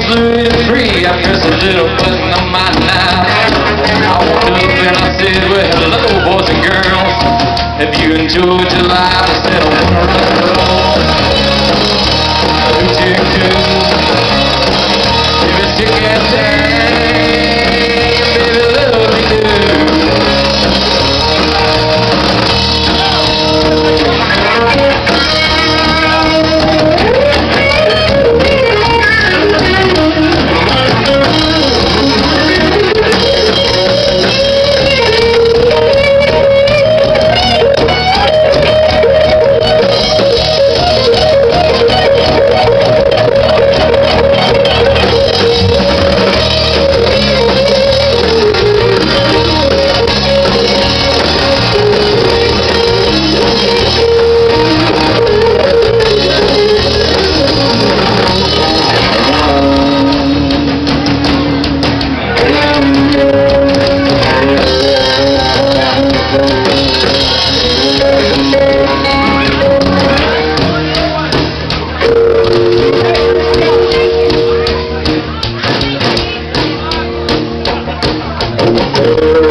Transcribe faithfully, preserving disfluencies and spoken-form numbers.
absolutely free. I press a little button on my knife. I walked up and I said, well, hello, boys and girls. Have you enjoyed your life? I said, I wanna rock and roll. Who took two? If it's took that thing, baby, love me do. Thank you.